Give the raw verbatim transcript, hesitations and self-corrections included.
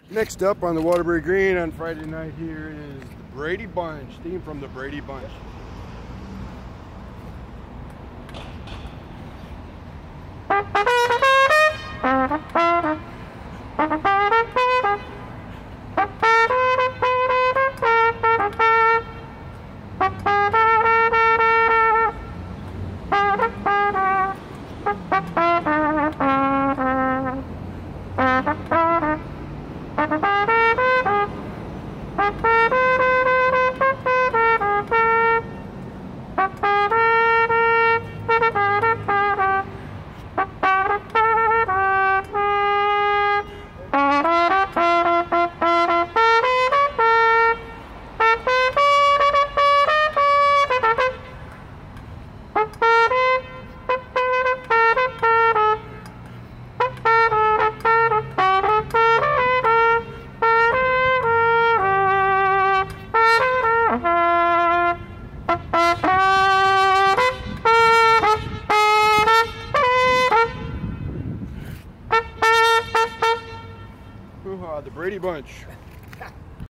Next up on the Waterbury Green on Friday night here is the Brady Bunch, theme from the Brady Bunch. The Brady Bunch.